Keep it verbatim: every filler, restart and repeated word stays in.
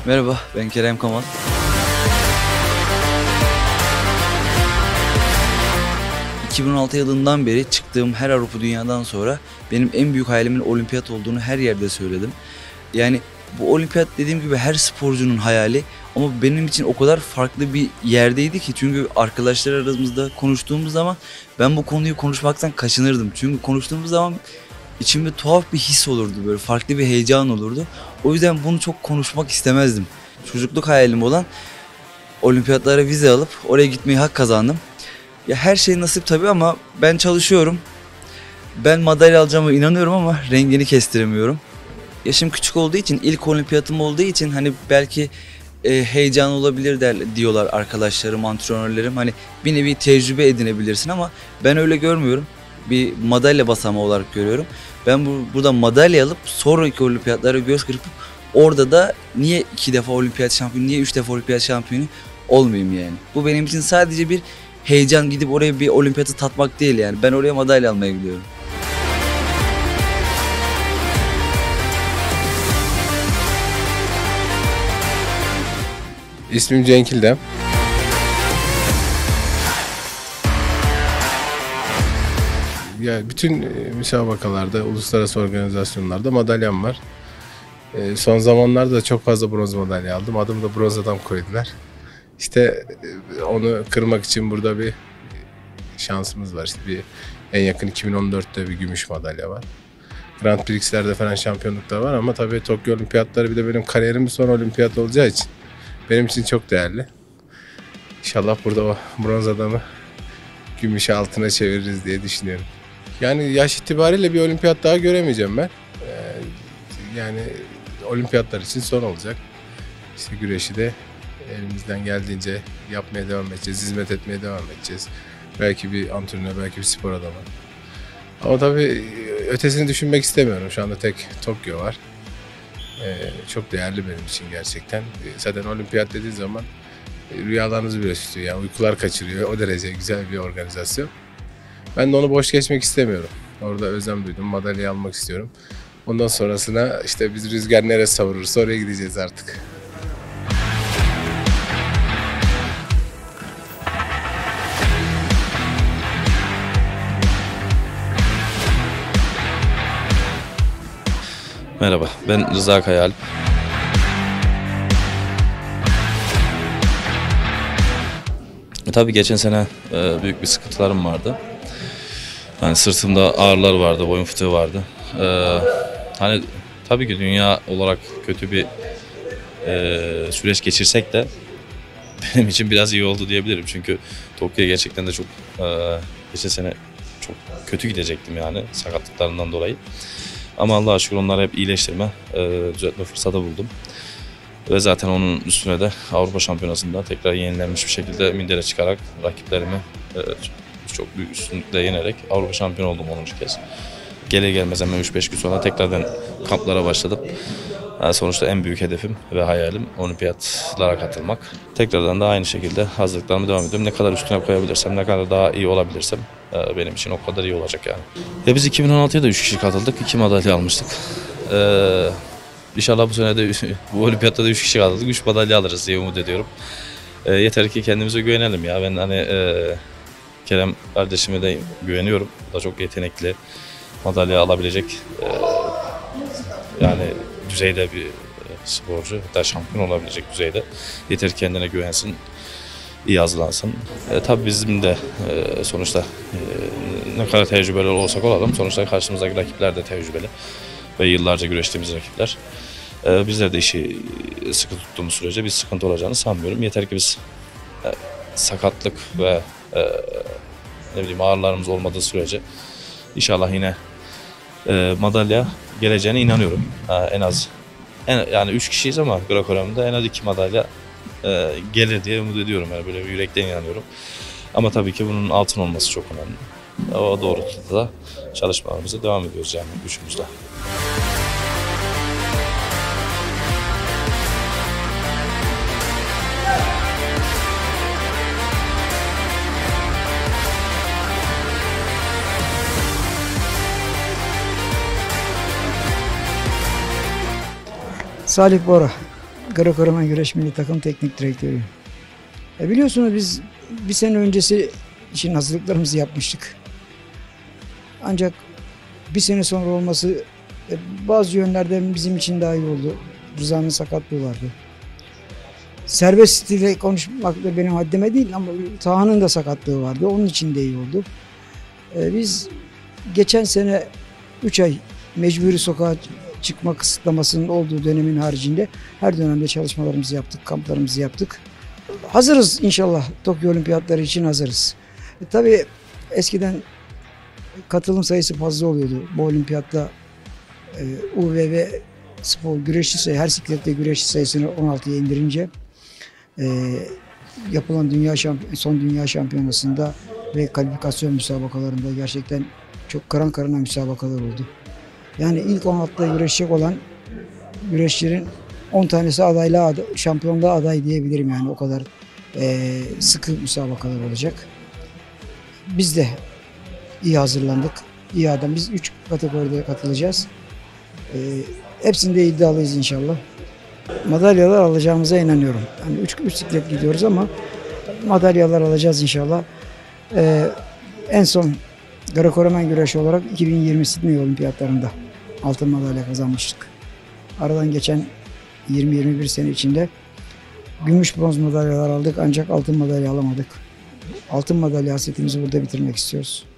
Merhaba, ben Kerem Kamal. iki bin on altı yılından beri çıktığım her Avrupa Dünya'dan sonra benim en büyük hayalimin olimpiyat olduğunu her yerde söyledim. Yani bu olimpiyat dediğim gibi her sporcunun hayali ama benim için o kadar farklı bir yerdeydi ki çünkü arkadaşlar aramızda konuştuğumuz zaman ben bu konuyu konuşmaktan kaçınırdım. Çünkü konuştuğumuz zaman içimde tuhaf bir his olurdu, böyle farklı bir heyecan olurdu. O yüzden bunu çok konuşmak istemezdim. Çocukluk hayalim olan olimpiyatlara vize alıp oraya gitmeyi hak kazandım. Ya her şey nasip tabii ama ben çalışıyorum. Ben madalya alacağıma inanıyorum ama rengini kestiremiyorum. Yaşım küçük olduğu için, ilk olimpiyatım olduğu için hani belki e, heyecan olabilir der, diyorlar arkadaşlarım, antrenörlerim. Hani bir nevi tecrübe edinebilirsin ama ben öyle görmüyorum. Bir madalya basamağı olarak görüyorum. Ben bu, burada madalya alıp sonraki olimpiyatlara göz kırpıp orada da niye iki defa olimpiyat şampiyonu, niye üç defa olimpiyat şampiyonu olmayayım yani. Bu benim için sadece bir heyecan, gidip oraya bir olimpiyatı tatmak değil yani. Ben oraya madalya almaya gidiyorum. İsmim Cenk İldem. Ya bütün müsabakalarda, uluslararası organizasyonlarda madalyam var. E, son zamanlarda çok fazla bronz madalya aldım. Adımı da bronz adam koydular. İşte onu kırmak için burada bir şansımız var. İşte bir en yakın iki bin on dörtte bir gümüş madalya var. Grand Prix'lerde falan şampiyonluklar var ama tabii Tokyo Olimpiyatları bir de benim kariyerimin son olimpiyat olacağı için benim için çok değerli. İnşallah burada o bronz adamı gümüşe altına çeviririz diye düşünüyorum. Yani yaş itibariyle bir olimpiyat daha göremeyeceğim ben. Ee, yani olimpiyatlar için son olacak. İşte güreşi de elimizden geldiğince yapmaya devam edeceğiz, hizmet etmeye devam edeceğiz. Belki bir antrenör, belki bir spor adamı. Ama tabii ötesini düşünmek istemiyorum. Şu anda tek Tokyo var. Ee, çok değerli benim için gerçekten. Zaten olimpiyat dediği zaman rüyalarınızı bile süslüyor. Yani uykular kaçırıyor. O derece güzel bir organizasyon. Ben de onu boş geçmek istemiyorum. Orada özlem duydum. Madalyayı almak istiyorum. Ondan sonrasına işte biz rüzgar nereye savurursa oraya gideceğiz artık. Merhaba, ben Rıza Kayaalp. E, tabii geçen sene e, büyük bir sıkıntılarım vardı. Yani sırtımda ağrılar vardı, boyun fıtığı vardı. E, hani tabii ki dünya olarak kötü bir e, süreç geçirsek de benim için biraz iyi oldu diyebilirim. Çünkü Tokyo'ya gerçekten de çok e, geçen sene çok kötü gidecektim yani sakatlıklarından dolayı. Ama Allah'a şükür onları hep iyileştirme, e, düzeltme fırsatı buldum. Ve zaten onun üstüne de Avrupa Şampiyonası'nda tekrar yenilenmiş bir şekilde mindere çıkarak rakiplerimi e, çok büyük üstünlükle yenerek Avrupa Şampiyonu oldum onuncu kez. Gelir gelmez hemen üç beş gün sonra tekrardan kamplara başladım. Yani sonuçta en büyük hedefim ve hayalim olimpiyatlara katılmak. Tekrardan da aynı şekilde hazırlıklarımı devam ediyorum. Ne kadar üstüne koyabilirsem, ne kadar daha iyi olabilirsem benim için o kadar iyi olacak yani. Ya biz iki bin on altıya da üç kişi katıldık, iki madalya almıştık. Ee, İnşallah bu sene de bu olimpiyatta da üç kişi katıldık, üç madalya alırız diye umut ediyorum. Ee, yeter ki kendimize güvenelim ya. Ben hani e, Kerem kardeşime de güveniyorum. O da çok yetenekli, madalya alabilecek e, yani düzeyde bir sporcu, hatta şampiyon olabilecek düzeyde. Yeter ki kendine güvensin, iyi hazırlansın. E, tabii bizim de e, sonuçta e, ne kadar tecrübeli olsak olalım, sonuçta karşımızdaki rakipler de tecrübeli ve yıllarca güreştiğimiz rakipler. E, bizler de işi sıkı tuttuğumuz sürece bir sıkıntı olacağını sanmıyorum. Yeter ki biz e, sakatlık ve e, ne bileyim ağrılarımız olmadığı sürece inşallah yine e, madalya geleceğine inanıyorum. E, en az en, yani üç kişiyiz ama Greco-Roman'da en az iki madalya e, gelir diye umut ediyorum. Yani böyle bir yürekten inanıyorum. Ama tabii ki bunun altın olması çok önemli. O doğrultuda da çalışmalarımıza devam ediyoruz yani gücümüzle. Salih Bora. Karakoraman Güreş Milli Takım Teknik Direktörüyüm. E biliyorsunuz biz bir sene öncesi için hazırlıklarımızı yapmıştık. Ancak bir sene sonra olması e, bazı yönlerden bizim için daha iyi oldu. Rıza'nın sakatlığı vardı. Serbest stille konuşmak da benim haddime değil ama Taha'nın da sakatlığı vardı. Onun için de iyi oldu. E, biz geçen sene üç ay mecburi sokağa çıkma kısıtlamasının olduğu dönemin haricinde her dönemde çalışmalarımızı yaptık, kamplarımızı yaptık. Hazırız inşallah. Tokyo Olimpiyatları için hazırız. E, tabii eskiden katılım sayısı fazla oluyordu. Bu olimpiyatta e, U V V spor güreşçi sayı, her siklette güreşçi sayısını on altıya indirince e, yapılan dünya şamp- son dünya şampiyonasında ve kalifikasyon müsabakalarında gerçekten çok karan karına müsabakalar oldu. Yani ilk on altıda güreşecek olan güreşçilerin on tanesi adaylığa, ad şampiyonluğa aday diyebilirim yani o kadar e, sıkı müsabakalar olacak. Biz de iyi hazırlandık. İyi adam. Biz üç kategoride katılacağız. E, hepsinde iddialıyız inşallah. Madalyalar alacağımıza inanıyorum. Yani üç, üç siklet gidiyoruz ama madalyalar alacağız inşallah. E, en son Grekoromen güreşi olarak iki bin yirmi Sydney Olimpiyatlarında altın madalya kazanmıştık. Aradan geçen yirmi yirmi bir sene içinde gümüş bronz madalyalar aldık ancak altın madalya alamadık. Altın madalya hasretimizi burada bitirmek istiyoruz.